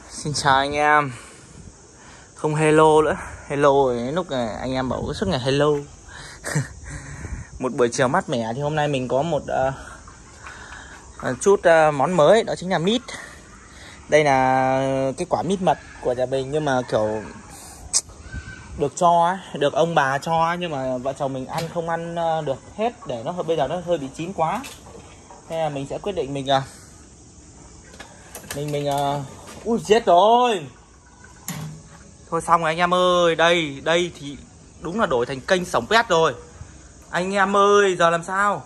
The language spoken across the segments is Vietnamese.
Xin chào anh em. Không hello nữa. Hello ấy, lúc này anh em bảo suốt ngày hello. Một buổi chiều mát mẻ thì hôm nay mình có một chút món mới, đó chính là mít. Đây là cái quả mít mật của nhà mình, nhưng mà kiểu được cho ấy, được ông bà cho ấy, nhưng mà vợ chồng mình ăn không ăn được hết, để nó bây giờ nó hơi bị chín quá. Nên là mình sẽ quyết định mình ui chết rồi. Thôi xong rồi anh em ơi, đây thì đúng là đổi thành kênh Sống Pet rồi. Anh em ơi, giờ làm sao?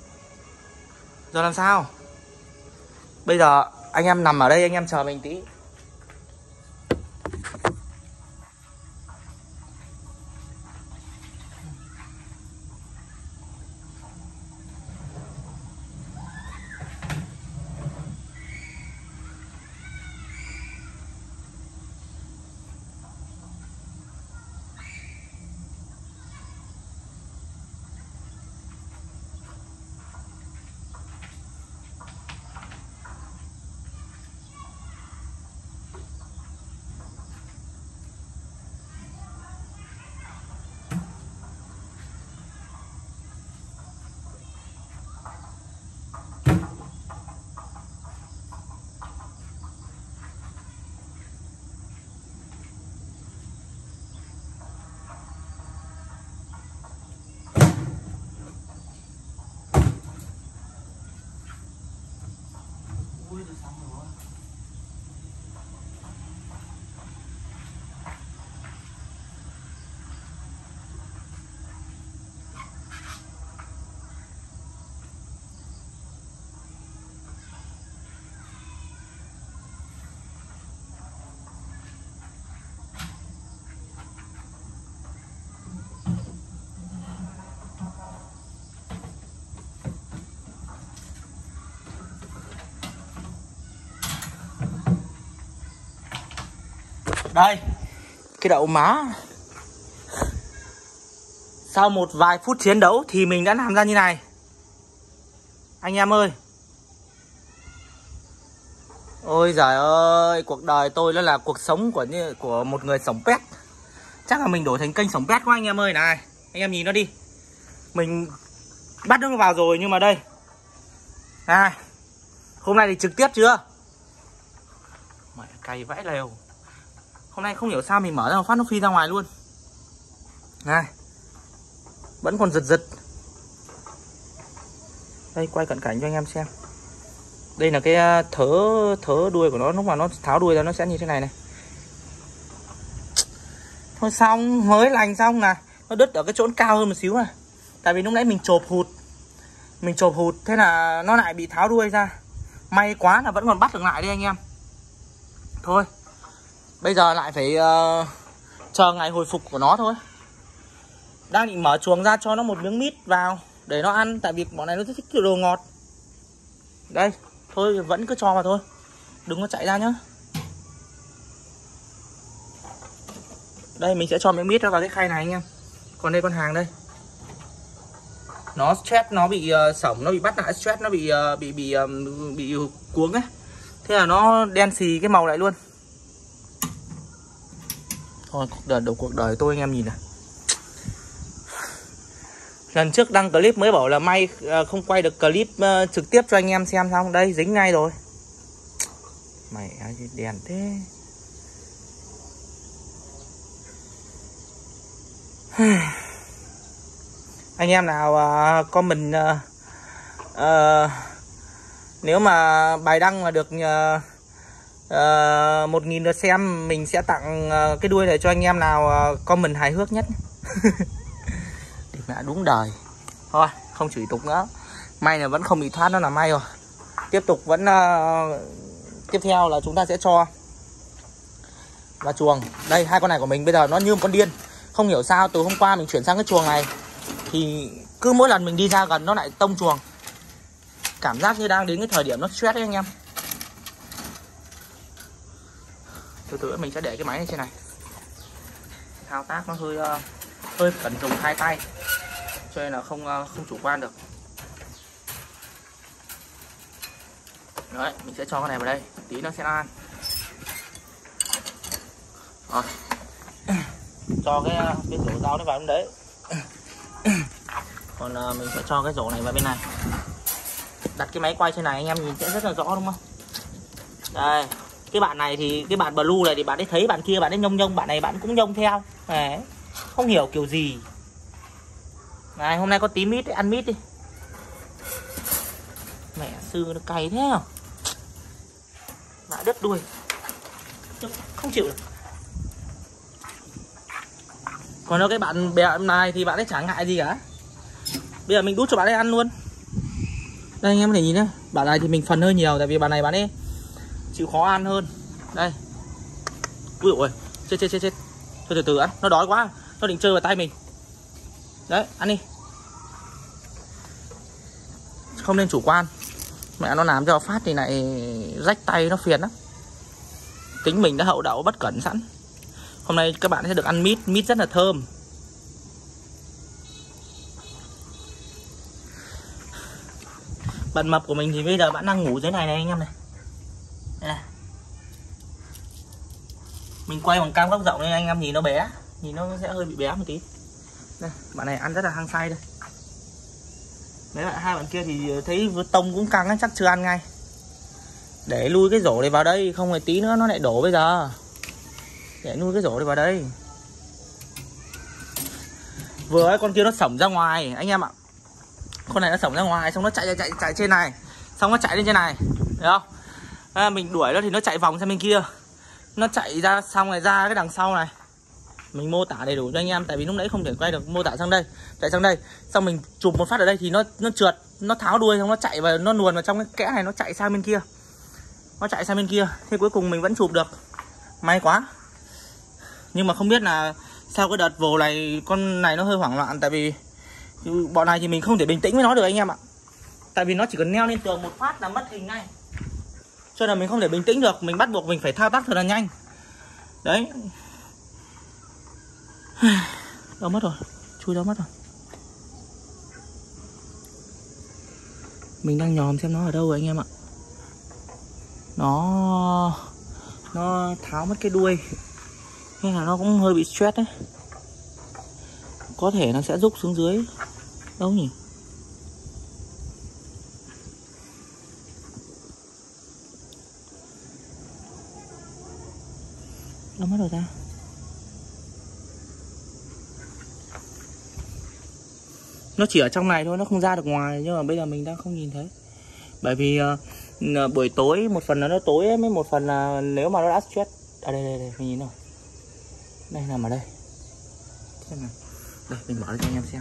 Bây giờ anh em nằm ở đây, anh em chờ mình tí. Đây, cái đậu má. Sau một vài phút chiến đấu thì mình đã làm ra như này. Anh em ơi. Ôi giời ơi, cuộc đời tôi nó là cuộc sống của một người Sống Pet. Chắc là mình đổi thành kênh Sống Pet quá anh em ơi này. Anh em nhìn nó đi. Mình bắt nó vào rồi, nhưng mà đây. Này, hôm nay thì trực tiếp chưa? Mẹ cay vãi lều. Hôm nay không hiểu sao mình mở ra một phát nó phi ra ngoài luôn. Này, vẫn còn giật. Đây, quay cận cảnh cho anh em xem. Đây là cái thớ đuôi của nó. Lúc mà nó tháo đuôi ra nó sẽ như thế này này. Thôi xong, mới lành xong nè. Nó đứt ở cái chỗ cao hơn một xíu này. Tại vì lúc nãy mình chộp hụt. Thế là nó lại bị tháo đuôi ra. May quá là vẫn còn bắt được lại đây anh em. Thôi, bây giờ lại phải chờ ngày hồi phục của nó thôi. Đang định mở chuồng ra cho nó một miếng mít vào để nó ăn. Tại vì bọn này nó rất thích đồ ngọt. Đây, thôi vẫn cứ cho vào thôi. Đừng có chạy ra nhá. Đây, mình sẽ cho miếng mít vào cái khay này anh em. Còn đây con hàng đây. Nó stress, nó bị sổng, nó bị bắt lại stress, nó bị cuống ấy. Thế là nó đen xì cái màu lại luôn. Thôi, cuộc đời tôi anh em nhìn này. Lần trước đăng clip mới bảo là may không quay được clip trực tiếp cho anh em xem, xong đây dính ngay rồi. Mày đèn thế. Anh em nào comment nếu mà bài đăng mà được 1.000 lượt xem, mình sẽ tặng cái đuôi này cho anh em nào comment hài hước nhất. Thì mẹ đúng đời. Thôi không chửi tục nữa. May là vẫn không bị thoát, nó là may rồi. Tiếp tục vẫn tiếp theo là chúng ta sẽ cho vào chuồng. Đây, hai con này của mình bây giờ nó như một con điên. Không hiểu sao từ hôm qua mình chuyển sang cái chuồng này thì cứ mỗi lần mình đi ra gần nó lại tông chuồng. Cảm giác như đang đến cái thời điểm nó stress đấy anh em. Từ từ mình sẽ để cái máy này trên này. Thao tác nó hơi cần dùng hai tay, cho nên là không chủ quan được. Đấy, mình sẽ cho con này vào đây, tí nó sẽ ăn. Rồi. Cho cái rổ rau nó vào trong đấy. Còn mình sẽ cho cái rổ này vào bên này. Đặt cái máy quay trên này anh em nhìn sẽ rất là rõ đúng không? Đây, cái bạn này thì cái bạn blue này thì bạn ấy thấy bạn kia bạn ấy nhông nhông, bạn này bạn cũng nhông theo. Đấy. Không hiểu kiểu gì. Này, hôm nay có tí mít, ăn mít đi. Mẹ sư nó cay thế không? Đã đứt đuôi. Không chịu được. Còn đâu cái bạn bè này thì bạn ấy chả ngại gì cả. Bây giờ mình đút cho bạn ấy ăn luôn. Đây anh em có thể nhìn nhá. Bạn này thì mình phần hơi nhiều, tại vì bạn này bạn ấy chịu khó ăn hơn. Đây. Ui dồi ôi, chết. Thôi từ từ ăn, nó đói quá. Nó định chơi vào tay mình. Đấy, ăn đi. Không nên chủ quan. Mẹ nó làm cho phát thì lại rách tay nó phiền lắm. Tính mình đã hậu đậu bất cẩn sẵn. Hôm nay các bạn sẽ được ăn mít, mít rất là thơm. Bạn mập của mình thì bây giờ bạn đang ngủ dưới này này anh em này. Đây này. Mình quay bằng cam góc rộng nên anh em nhìn nó bé, nhìn nó sẽ hơi bị bé một tí. Đây, bạn này ăn rất là hăng say đây. Mấy bạn hai bạn kia thì thấy tông cũng căng ấy, chắc chưa ăn ngay. Để lui cái rổ này vào đây, không phải tí nữa nó lại đổ bây giờ. Để nuôi cái rổ này vào đây. Vừa ấy con kia nó sổng ra ngoài anh em ạ. Con này nó sổng ra ngoài xong nó chạy trên này, xong nó chạy lên trên này, thấy không? Mình đuổi nó thì nó chạy vòng sang bên kia. Nó chạy ra xong rồi ra cái đằng sau này. Mình mô tả đầy đủ cho anh em, tại vì lúc nãy không thể quay được, mô tả sang đây, chạy sang đây, xong mình chụp một phát ở đây thì nó trượt, nó tháo đuôi xong nó chạy vào, nó luồn vào trong cái kẽ này, nó chạy sang bên kia. Nó chạy sang bên kia, thế cuối cùng mình vẫn chụp được. May quá. Nhưng mà không biết là sau cái đợt vồ này con này nó hơi hoảng loạn, tại vì bọn này thì mình không thể bình tĩnh với nó được anh em ạ. Tại vì nó chỉ cần neo lên tường một phát là mất hình ngay. Cho nên mình không thể bình tĩnh được, mình bắt buộc mình phải thao tác thật là nhanh. Đấy. Đâu mất rồi, chui đâu mất rồi. Mình đang nhòm xem nó ở đâu rồi anh em ạ. Nó tháo mất cái đuôi, nên là nó cũng hơi bị stress đấy. Có thể nó sẽ rúc xuống dưới. Đâu nhỉ? Đâu mất rồi ta? Nó chỉ ở trong này thôi, nó không ra được ngoài. Nhưng mà bây giờ mình đang không nhìn thấy. Bởi vì buổi tối, một phần là nó tối ấy, với một phần là nếu mà nó đã stress. À đây, mình nhìn nào. Đây nằm ở đây. Xem nào. Đây, mình mở ra cho anh em xem.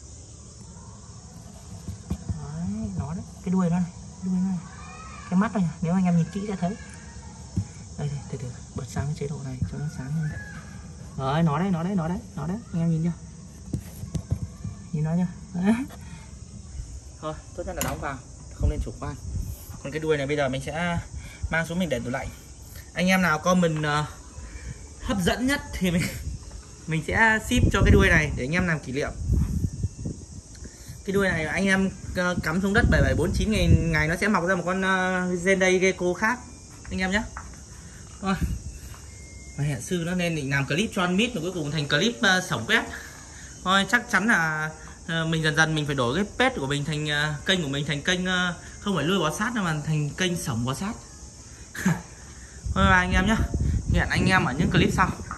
Đấy, nó đấy, cái đuôi nó này, cái mắt này, nếu anh em nhìn kỹ sẽ thấy. Đây, từ từ, bật sáng cái chế độ này cho nó sáng hơn. Đấy, nó đấy, anh em nhìn chưa? Nhìn nó chưa? Đấy. Thôi, tốt nhất là đóng vào, không nên chủ quan. Còn cái đuôi này bây giờ mình sẽ mang xuống mình để tủ lạnh. Anh em nào comment hấp dẫn nhất thì mình sẽ ship cho cái đuôi này để anh em làm kỷ niệm. Cái đuôi này anh em cắm xuống đất 7749 ngày nó sẽ mọc ra một con Zenday Gecko khác anh em nhé. Thôi, mẹ sư nó nên định làm clip cho ăn mít mà cuối cùng thành clip sổng pet. Thôi chắc chắn là mình dần mình phải đổi cái pet của mình thành kênh của mình thành kênh không phải nuôi bò sát mà thành kênh sổng bò sát. Thôi bye anh em nhé. Hẹn anh em ở những clip sau.